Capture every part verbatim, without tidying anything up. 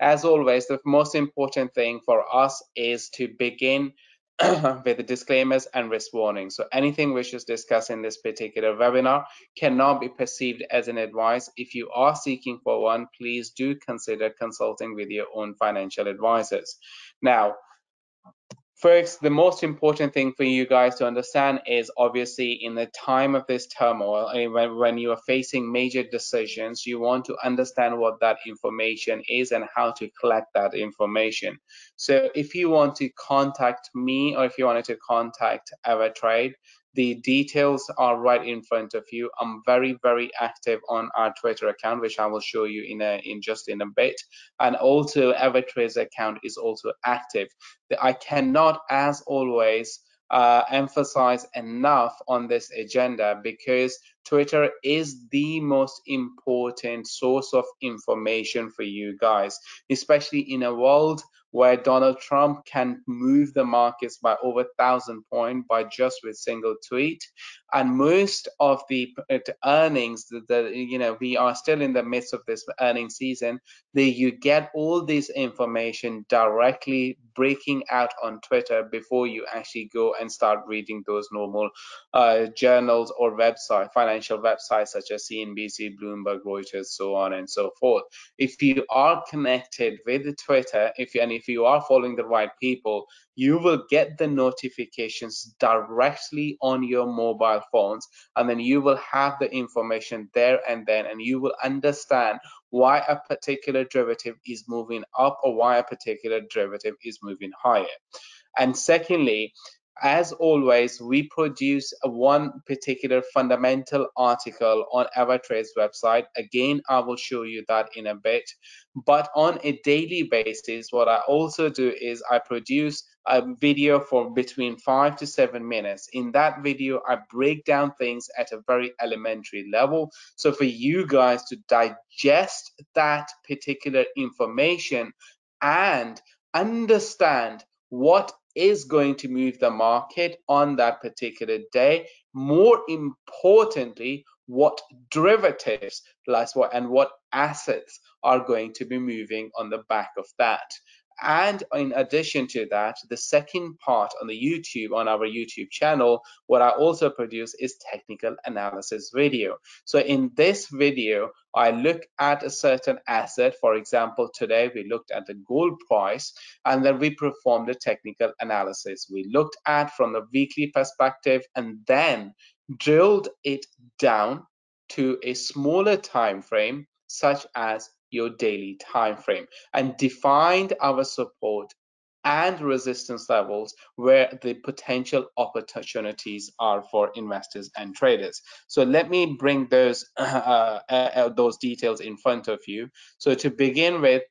as always, the most important thing for us is to begin with the disclaimers and risk warnings. So anything which is discussed in this particular webinar cannot be perceived as an advice. If you are seeking for one, please do consider consulting with your own financial advisors. Now, first, the most important thing for you guys to understand is obviously in the time of this turmoil, when, when you are facing major decisions, you want to understand what that information is and how to collect that information. So if you want to contact me or if you wanted to contact AvaTrade, the details are right in front of you. I'm very, very active on our Twitter account, which I will show you in a in just in a bit. And also AvaTrade's account is also active. I cannot, as always, uh, emphasize enough on this agenda because Twitter is the most important source of information for you guys, especially in a world where Donald Trump can move the markets by over a thousand points by just with single tweet. And most of the earnings that, that you know we are still in the midst of this earnings season, that you get all this information directly breaking out on Twitter before you actually go and start reading those normal uh, journals or website financial websites such as C N B C, Bloomberg, Reuters, so on and so forth. If you are connected with Twitter, if you, and if you are following the right people, you will get the notifications directly on your mobile phones, and then you will have the information there and then, and you will understand why a particular derivative is moving up or why a particular derivative is moving higher. And secondly, as always, we produce a one particular fundamental article on AvaTrade's website. Again, I will show you that in a bit. But on a daily basis, what I also do is I produce a video for between five to seven minutes. In that video, I break down things at a very elementary level. So for you guys to digest that particular information and understand what is going to move the market on that particular day, more importantly, what derivatives plus what and what assets are going to be moving on the back of that. And in addition to that, the second part on the YouTube, on our YouTube channel, what I also produce is technical analysis video. So in this video, I look at a certain asset. For example, today we looked at the gold price, and then we performed a technical analysis. We looked at from the weekly perspective and then drilled it down to a smaller time frame, such as your daily time frame, and defined our support and resistance levels where the potential opportunities are for investors and traders. So let me bring those uh, uh, those details in front of you. So to begin with,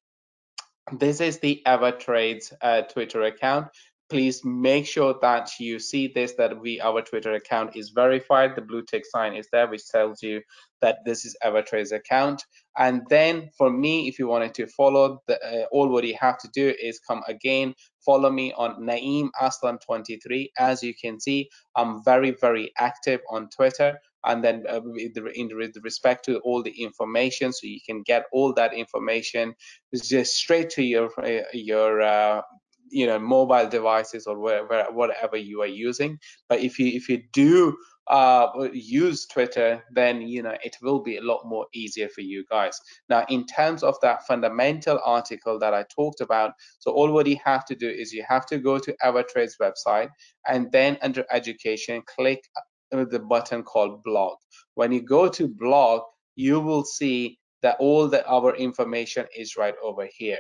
this is the AvaTrade's uh, Twitter account. Please make sure that you see this, that we our Twitter account is verified. The blue tick sign is there, which tells you that this is AvaTrade's account. And then for me, if you wanted to follow, the, uh, all what you have to do is come again, follow me on Naeem Aslam twenty-three. As you can see, I'm very, very active on Twitter. And then uh, in respect to all the information, so you can get all that information just straight to your uh, your uh, you know mobile devices or wherever whatever you are using. But if you if you do uh, use Twitter, then you know it will be a lot more easier for you guys. Now, in terms of that fundamental article that I talked about, so all what you have to do is you have to go to AvaTrade's website, and then under education, click the button called blog. When you go to blog, you will see that all the our information is right over here.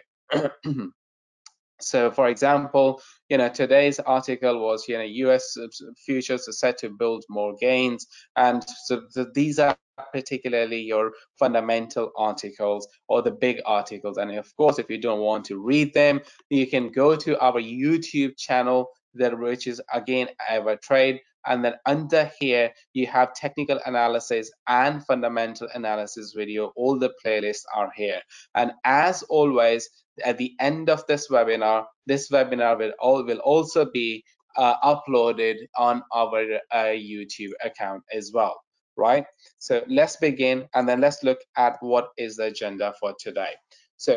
So for example, you know, today's article was, you know, U S futures are set to build more gains. And so the, these are particularly your fundamental articles or the big articles. And of course, if you don't want to read them, you can go to our YouTube channel, that which is again AvaTrade. And then under here, you have technical analysis and fundamental analysis video. All the playlists are here. And as always, at the end of this webinar, this webinar will, all, will also be uh, uploaded on our uh, YouTube account as well, right? So let's begin, and then let's look at what is the agenda for today. So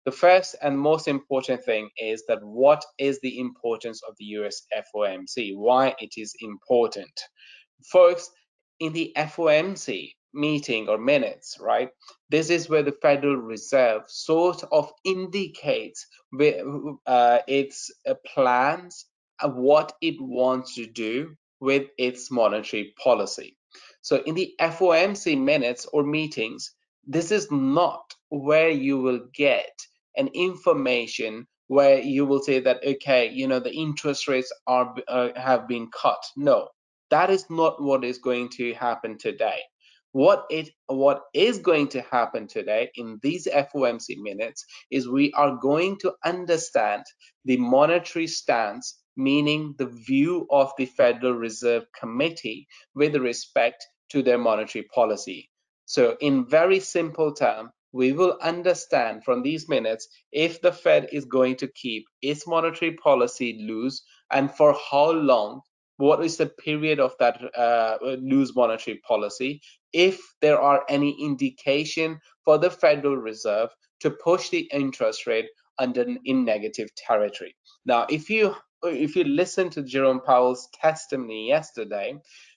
The first and most important thing is that what is the importance of the U S F O M C, why it is important. Folks, in the F O M C meeting or minutes, right, this is where the Federal Reserve sort of indicates uh, its uh, plans, uh, what it wants to do with its monetary policy. So in the F O M C minutes or meetings, this is not where you will get an information where you will say that, okay, you know, the interest rates are uh, have been cut. No, that is not what is going to happen today. What it what is going to happen today in these F O M C minutes is we are going to understand the monetary stance, meaning the view of the Federal Reserve Committee with respect to their monetary policy. So in very simple terms, we will understand from these minutes if the Fed is going to keep its monetary policy loose and for how long, what is the period of that uh, loose monetary policy, if there are any indication for the Federal Reserve to push the interest rate under in negative territory. Now, if you if you listen to Jerome Powell's testimony yesterday,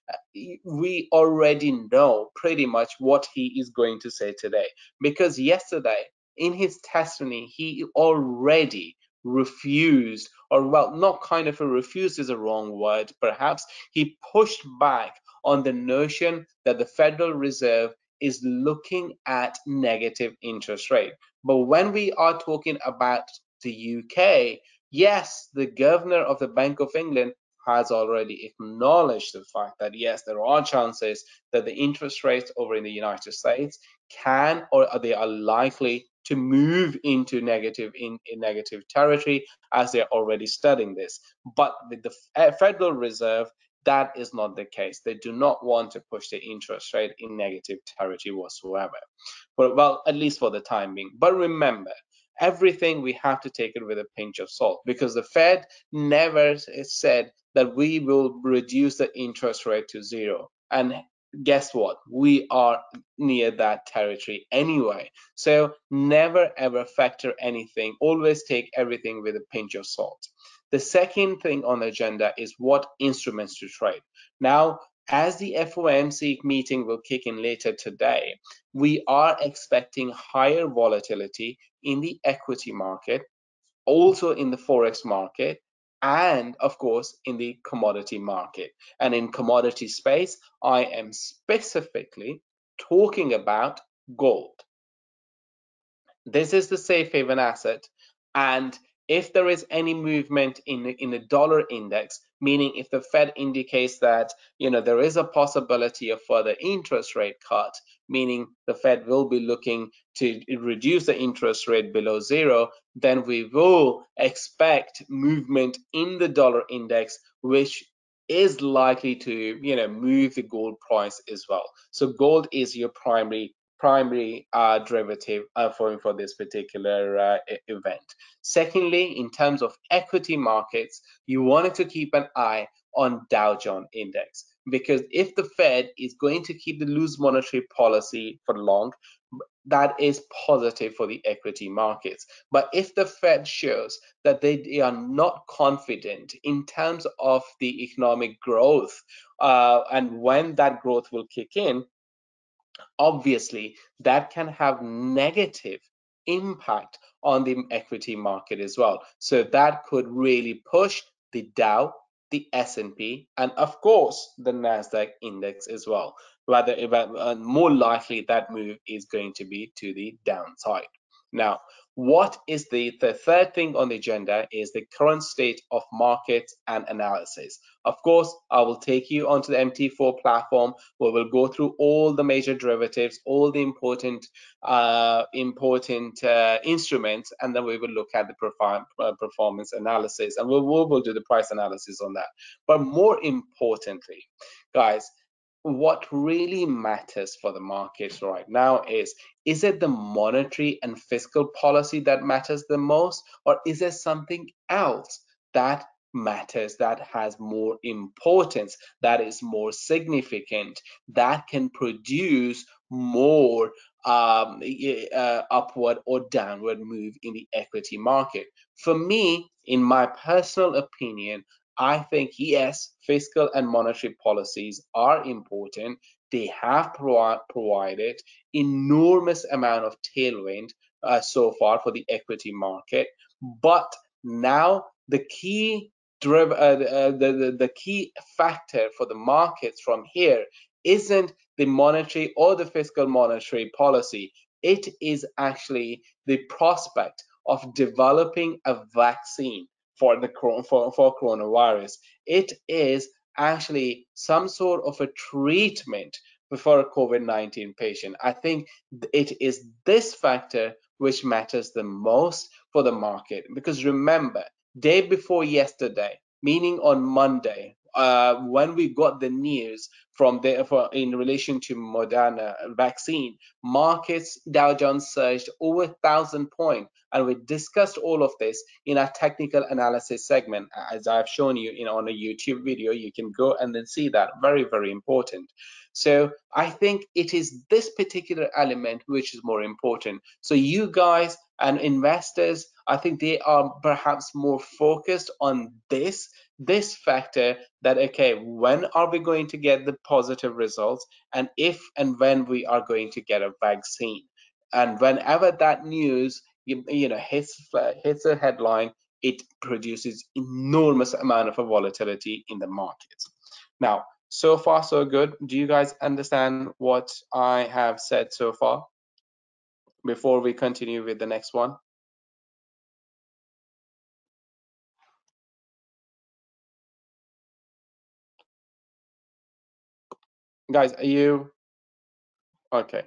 we already know pretty much what he is going to say today, because yesterday in his testimony he already refused, or well, not kind of a refused is a wrong word, perhaps he pushed back on the notion that the Federal Reserve is looking at negative interest rate. But when we are talking about the U K, yes, the governor of the Bank of England has already acknowledged the fact that yes, there are chances that the interest rates over in the United States can, or they are likely to move into negative in, in negative territory, as they're already studying this. But with the Federal Reserve, that is not the case. They do not want to push the interest rate in negative territory whatsoever. But well, at least for the time being. But remember, everything we have to take it with a pinch of salt, because the Fed never said that we will reduce the interest rate to zero. And guess what? We are near that territory anyway. So never ever factor anything. Always take everything with a pinch of salt. The second thing on the agenda is what instruments to trade. Now, as the F O M C meeting will kick in later today, we are expecting higher volatility in the equity market, also in the Forex market, and of course in the commodity market. And in commodity space, I am specifically talking about gold. This is the safe haven asset, and if there is any movement in the, in the dollar index, meaning if the Fed indicates that you know there is a possibility of further interest rate cut, meaning the Fed will be looking to reduce the interest rate below zero, then we will expect movement in the dollar index, which is likely to you know move the gold price as well. So gold is your primary primary uh, derivative uh, for, for this particular uh, event. Secondly, in terms of equity markets, you wanted to keep an eye on Dow Jones Index, because if the Fed is going to keep the loose monetary policy for long, that is positive for the equity markets. But if the Fed shows that they are not confident in terms of the economic growth uh, and when that growth will kick in, obviously that can have negative impact on the equity market as well. So that could really push the Dow, the S and P, and of course the Nasdaq index as well. Rather, uh, more likely that move is going to be to the downside. Now, what is the, the third thing on the agenda is the current state of markets and analysis. Of course, I will take you onto the M T four platform where we'll go through all the major derivatives, all the important uh, important uh, instruments, and then we will look at the perform uh, performance analysis, and we'll, we'll do the price analysis on that. But more importantly, guys, what really matters for the markets right now is, is it the monetary and fiscal policy that matters the most, or is there something else that matters, that has more importance, that is more significant, that can produce more um, uh, upward or downward move in the equity market. For me, in my personal opinion, I think yes, fiscal and monetary policies are important. They have pro provided enormous amount of tailwind uh, so far for the equity market, but now the key driv- uh, uh, the, the, the key factor for the markets from here isn't the monetary or the fiscal monetary policy. It is actually the prospect of developing a vaccine for the for, for coronavirus. It is actually some sort of a treatment for a COVID nineteen patient. I think it is this factor which matters the most for the market, because remember, day before yesterday, meaning on Monday, uh, when we got the news from the for, in relation to Moderna vaccine, markets Dow Jones surged over a thousand points, and we discussed all of this in our technical analysis segment, as I've shown you in on a YouTube video. You can go and then see that. Very, very important. So I think it is this particular element which is more important. So you guys and investors, I think they are perhaps more focused on this this factor, that okay, when are we going to get the positive results, and if and when we are going to get a vaccine. And whenever that news you, you know hits hits a headline, it produces enormous amount of volatility in the markets. Now, so far so good. Do you guys understand what I have said so far before we continue with the next one? Guys, are you okay?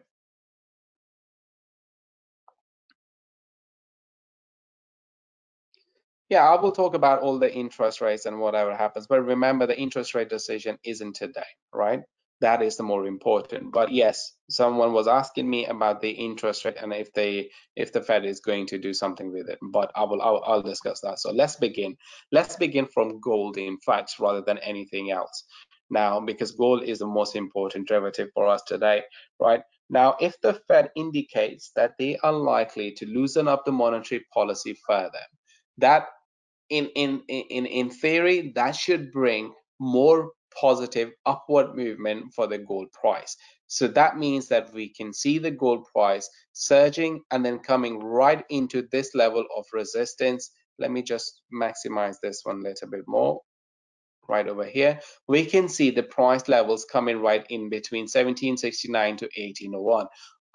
Yeah, I will talk about all the interest rates and whatever happens. But remember, the interest rate decision isn't today, right? That is the more important. But yes, someone was asking me about the interest rate and if they if the Fed is going to do something with it. But I will I'll, I'll discuss that. So let's begin. Let's begin from gold, in fact, rather than anything else. Now, because gold is the most important derivative for us today, right? Now, if the Fed indicates that they are likely to loosen up the monetary policy further, that in in in in theory that should bring more positive upward movement for the gold price. So that means that we can see the gold price surging and then coming right into this level of resistance. Let me just maximize this one a little bit more. Right over here, we can see the price levels coming right in between seventeen sixty-nine to eighteen oh one.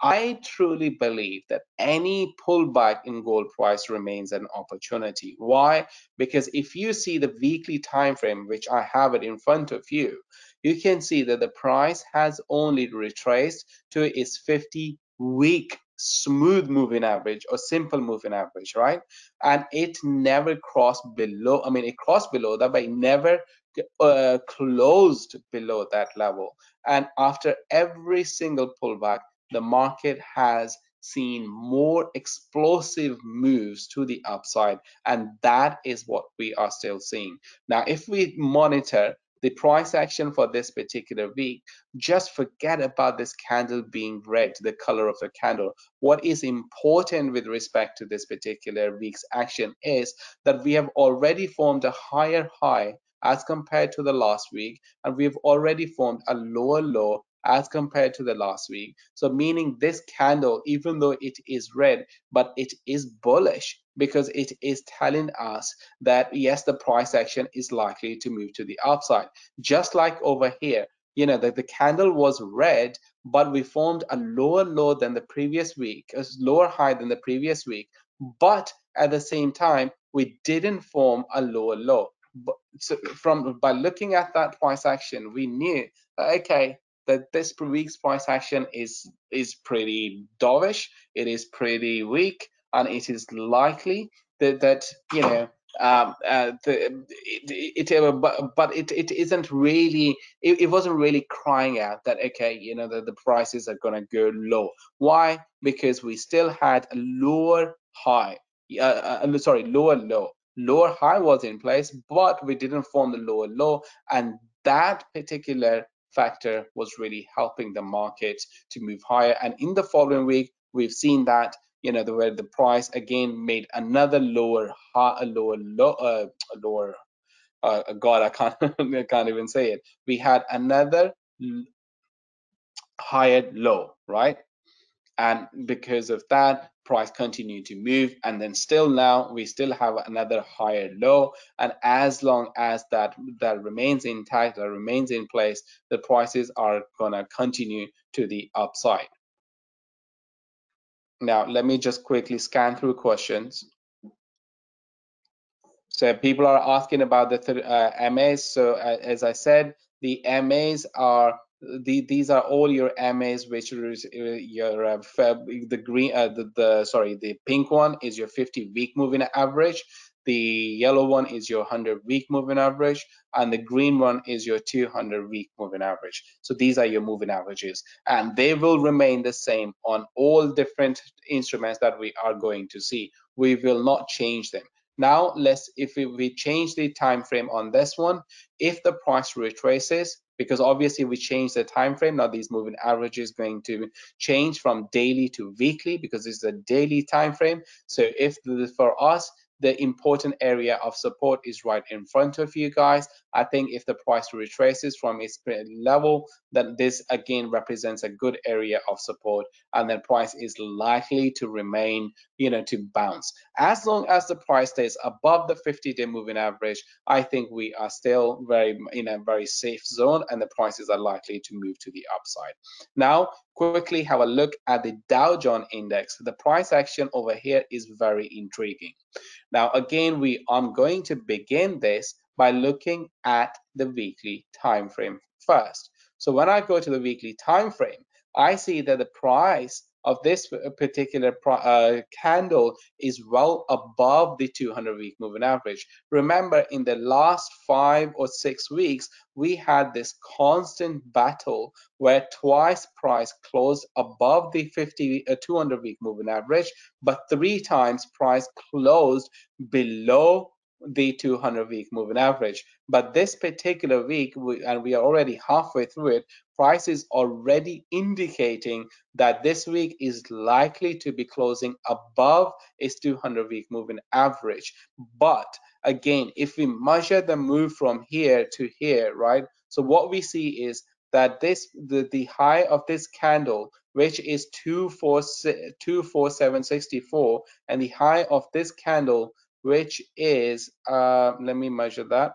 I truly believe that any pullback in gold price remains an opportunity. Why? Because if you see the weekly time frame, which I have it in front of you, you can see that the price has only retraced to its fifty week smooth moving average or simple moving average, right? And it never crossed below, I mean, it crossed below that, but it never uh, closed below that level. And after every single pullback, the market has seen more explosive moves to the upside, and that is what we are still seeing. Now, if we monitor the price action for this particular week, just forget about this candle being red, the color of the candle. What is important with respect to this particular week's action is that we have already formed a higher high as compared to the last week, and we've already formed a lower low as compared to the last week. So meaning this candle, even though it is red, but it is bullish, because it is telling us that yes, the price action is likely to move to the upside. Just like over here, you know, that the candle was red, but we formed a lower low than the previous week, a lower high than the previous week, but at the same time, we didn't form a lower low. But so from by looking at that price action, we knew okay, that this week's price action is is pretty dovish, it is pretty weak, and it is likely that that you know um, uh, the, it, it, uh, but, but it, it isn't really it, it wasn't really crying out that okay, you know, that the prices are going to go low. Why? Because we still had a lower high, uh, uh, sorry, lower low. Lower high was in place, but we didn't form the lower low, and that particular factor was really helping the markets to move higher. And in the following week, we've seen that, you know, the where the price again made another lower high, a lower low, uh, lower. Uh, God, I can't, I can't even say it. We had another higher low, right? And because of that, price continued to move, and then still now we still have another higher low. And as long as that that remains intact, that remains in place, the prices are gonna continue to the upside. Now let me just quickly scan through questions. So people are asking about the uh, M As. So uh, as I said, the M As are the, these are all your M As, which is uh, your uh, the green, uh, the, the sorry, the pink one is your fifty week moving average. The yellow one is your one hundred week moving average, and the green one is your two hundred week moving average. So these are your moving averages, and they will remain the same on all different instruments that we are going to see. We will not change them. Now let's, if we, we change the time frame on this one, if the price retraces, because obviously we change the time frame, now these moving average is going to change from daily to weekly because this is a daily time frame. So if the, for us, the important area of support is right in front of you guys, I think if the price retraces from its level, then this again represents a good area of support, and then price is likely to remain, you know, to bounce. As long as the price stays above the fifty day moving average, I think we are still very in a very safe zone, and the prices are likely to move to the upside. Now quickly have a look at the Dow Jones index. The price action over here is very intriguing. Now again, we I'm going to begin this by looking at the weekly time frame first. So when I go to the weekly time frame, I see that the price of this particular uh, candle is well above the two hundred week moving average. Remember, in the last five or six weeks, we had this constant battle where twice price closed above the fifty uh, two hundred week moving average, but three times price closed below the two hundred week moving average. But this particular week, we, and we are already halfway through it, price is already indicating that this week is likely to be closing above its two hundred week moving average. But again, if we measure the move from here to here, right? So what we see is that this the, the high of this candle, which is two four seven sixty-four, and the high of this candle, which is uh let me measure that.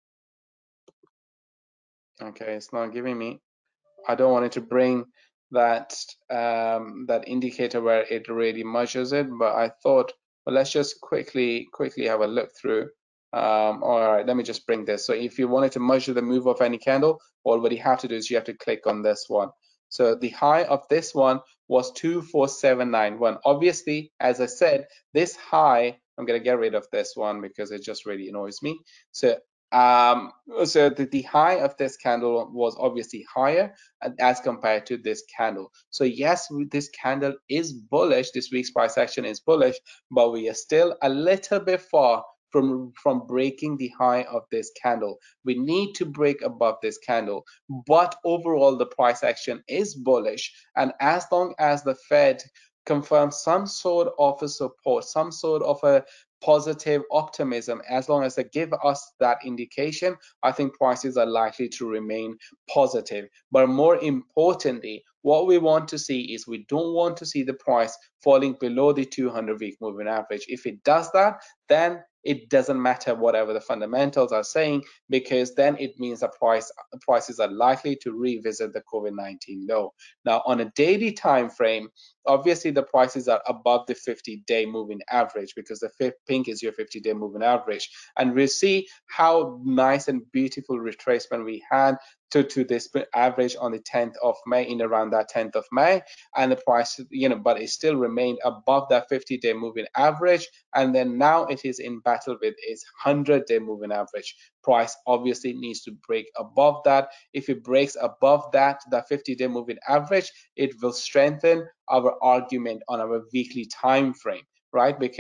Okay, it's not giving me. I don't want it to bring that um, that indicator where it really measures it, but I thought, well, let's just quickly quickly have a look through. Um, all right, let me just bring this. So if you wanted to measure the move of any candle, all what you have to do is you have to click on this one. So the high of this one was two four seven nine one. Obviously, as I said, this high, I'm gonna get rid of this one because it just really annoys me. So um, so the, the high of this candle was obviously higher as compared to this candle. So yes, this candle is bullish. This week's price action is bullish, but we are still a little bit far from from breaking the high of this candle. We need to break above this candle, but overall the price action is bullish, and as long as the Fed confirms some sort of a support, some sort of a positive optimism, as long as they give us that indication, I think prices are likely to remain positive. But more importantly, what we want to see is we don't want to see the price falling below the two hundred week moving average. If it does that, then it doesn't matter whatever the fundamentals are saying, because then it means the price prices are likely to revisit the COVID nineteen low. Now on a daily time frame, obviously the prices are above the fifty day moving average, because the pink is your fifty day moving average, and we'll see how nice and beautiful retracement we had to, to this average on the tenth of May, in around that tenth of May, and the price, you know, but it still remained above that fifty day moving average, and then now it is in battle with its one hundred day moving average. Price obviously needs to break above that. If it breaks above that, that fifty day moving average, it will strengthen our argument on our weekly time frame, right? Because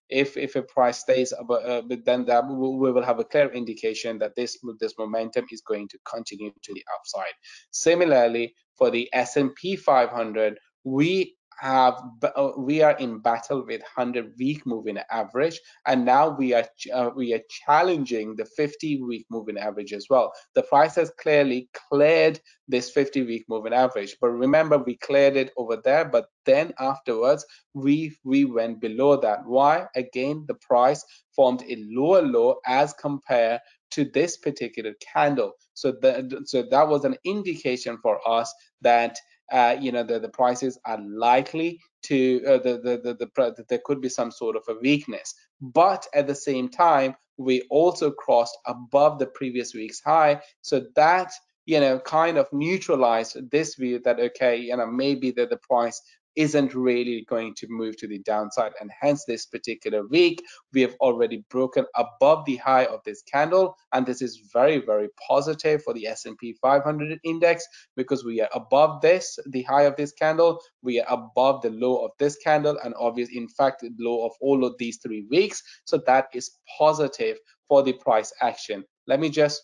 if if a price stays above, uh, but then that we will have a clear indication that this this momentum is going to continue to the upside. Similarly, for the S and P five hundred, we have we are in battle with one hundred week moving average, and now we are uh, we are challenging the fifty week moving average as well. The price has clearly cleared this fifty week moving average, but remember, we cleared it over there, but then afterwards we we went below that. Why? Again, the price formed a lower low as compared to this particular candle. So that so that was an indication for us that uh, you know the, the prices are likely to uh, the, the, the, the, the there could be some sort of a weakness. But at the same time, we also crossed above the previous week's high, so that you know kind of neutralized this view that okay, you know maybe that the price isn't really going to move to the downside, and hence this particular week we have already broken above the high of this candle, and this is very very positive for the S and P five hundred index, because we are above this the high of this candle, we are above the low of this candle, and obviously in fact the low of all of these three weeks. So that is positive for the price action. Let me just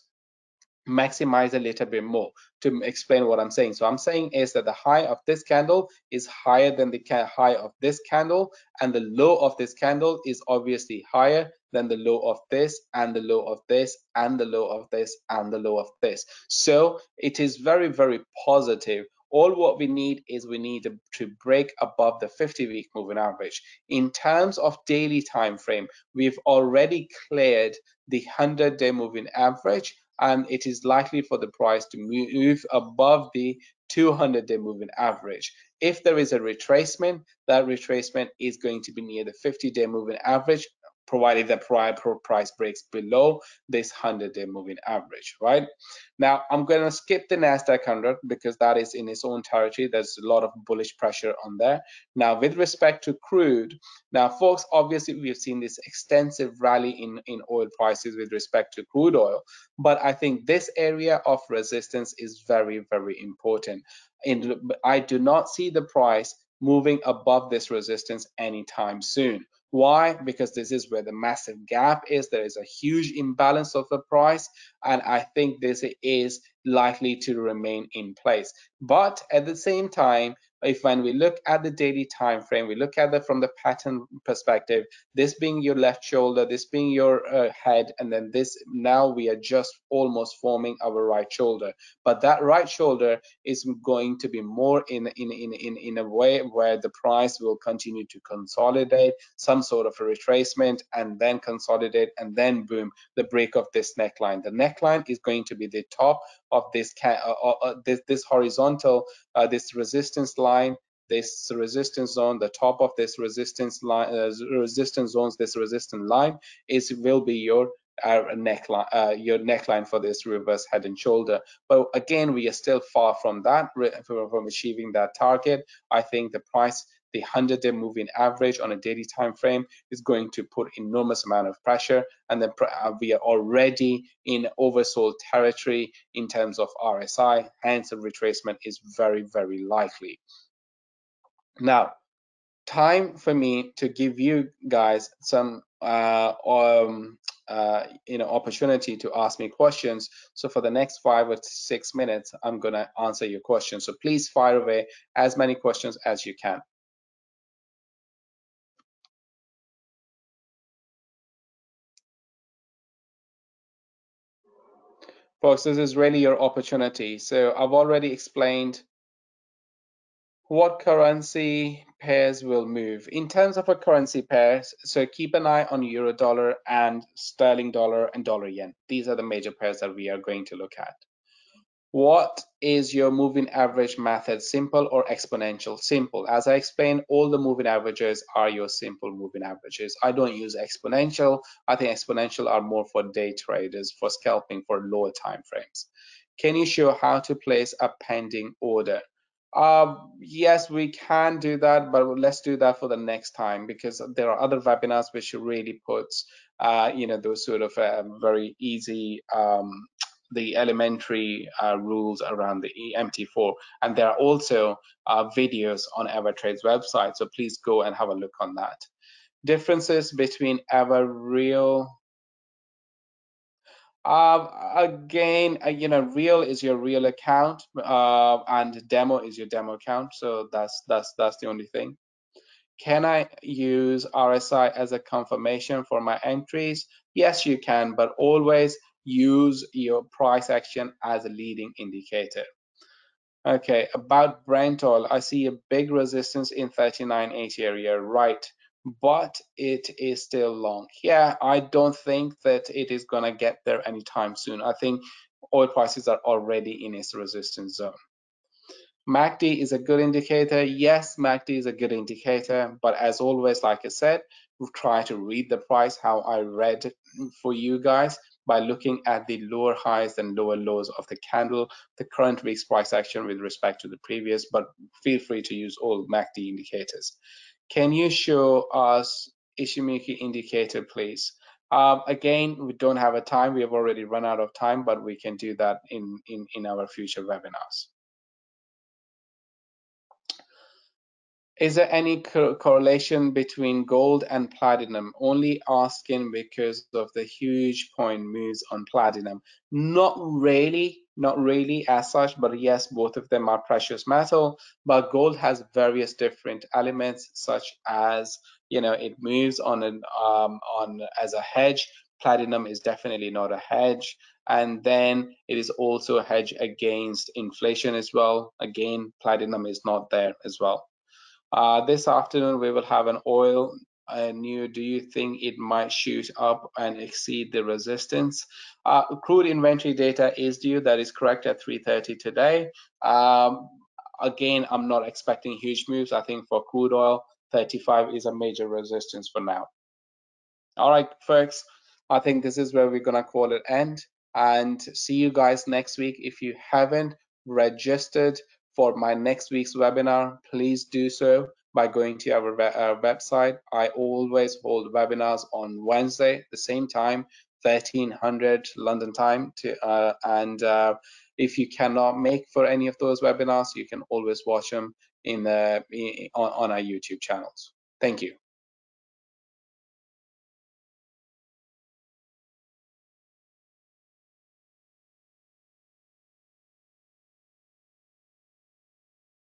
maximize a little bit more to explain what I'm saying. So I'm saying is that the high of this candle is higher than the high of this candle, and the low of this candle is obviously higher than the low of this, and the low of this, and the low of this, and the low of this. So it is very very positive. All what we need is we need to, to break above the fifty week moving average. In terms of daily time frame, we've already cleared the one hundred day moving average, and it is likely for the price to move above the two hundred day moving average. If there is a retracement, that retracement is going to be near the fifty day moving average, provided the price breaks below this one hundred day moving average, right? Now, I'm going to skip the NASDAQ one hundred because that is in its own territory. There's a lot of bullish pressure on there. Now, with respect to crude, now, folks, obviously, we've seen this extensive rally in, in oil prices with respect to crude oil, but I think this area of resistance is very, very important. In, I do not see the price moving above this resistance anytime soon. Why? Because this is where the massive gap is. There is a huge imbalance of the price, and I think this is likely to remain in place. But at the same time, if when we look at the daily time frame, we look at it from the pattern perspective, this being your left shoulder, this being your uh, head, and then this, now we are just almost forming our right shoulder. But that right shoulder is going to be more in in in in, in a way where the price will continue to consolidate, some sort of a retracement, and then consolidate, and then boom, the break of this neckline. The neckline is going to be the top of this uh, uh, this, this horizontal uh, this resistance line, this resistance zone, the top of this resistance line, uh, resistance zones, this resistance line is will be your uh, neckline, uh, your neckline for this reverse head and shoulder. But again, we are still far from that, from achieving that target. I think the price, the one hundred day moving average on a daily time frame, is going to put enormous amount of pressure, and then we are already in oversold territory in terms of R S I, hence a retracement is very very likely. Now, time for me to give you guys some uh, um, uh, you know opportunity to ask me questions. So for the next five or six minutes, I'm gonna answer your questions. So please fire away as many questions as you can. Folks, this is really your opportunity. So I've already explained what currency pairs will move. In terms of a currency pairs, so keep an eye on euro dollar and sterling dollar and dollar yen. These are the major pairs that we are going to look at. What is your moving average method, simple or exponential? Simple. As I explained, all the moving averages are your simple moving averages. I don't use exponential. I think exponential are more for day traders, for scalping, for lower time frames. Can you show how to place a pending order? Uh, yes, we can do that, but let's do that for the next time, because there are other webinars which really puts, uh, you know, those sort of uh, very easy, um, the elementary uh, rules around the M T four. And there are also uh, videos on AvaTrade's website, so please go and have a look on that. Differences between our real Uh, again, uh, you know, real is your real account, uh, and demo is your demo account. So that's that's that's the only thing. Can I use R S I as a confirmation for my entries? Yes, you can, but always use your price action as a leading indicator. Okay, about Brent oil, I see a big resistance in thirty-nine eighty area, right? But it is still long. Yeah, I don't think that it is gonna get there anytime soon. I think oil prices are already in its resistance zone. M A C D is a good indicator. Yes, M A C D is a good indicator, but as always, like I said, we try to read the price how I read for you guys by looking at the lower highs and lower lows of the candle, the current week's price action with respect to the previous, but feel free to use all M A C D indicators. Can you show us Ishimiki indicator, please? Um, again, we don't have a time. We have already run out of time, but we can do that in, in, in our future webinars. Is there any co correlation between gold and platinum? Only asking because of the huge point moves on platinum. Not really, not really as such, but yes, both of them are precious metal. But gold has various different elements, such as, you know, it moves on an um, on as a hedge. Platinum is definitely not a hedge, and then it is also a hedge against inflation as well. Again, platinum is not there as well. Uh, this afternoon, we will have an oil uh, new. Do you think it might shoot up and exceed the resistance? Uh, crude inventory data is due. That is correct at three thirty today. Um, again, I'm not expecting huge moves. I think for crude oil, thirty-five is a major resistance for now. All right, folks, I think this is where we're going to call it end, and see you guys next week. If you haven't registered for my next week's webinar, please do so by going to our, our website. I always hold webinars on Wednesday, the same time, thirteen hundred London time. To, uh, and uh, if you cannot make for any of those webinars, you can always watch them in the, in, on, on our YouTube channels. Thank you.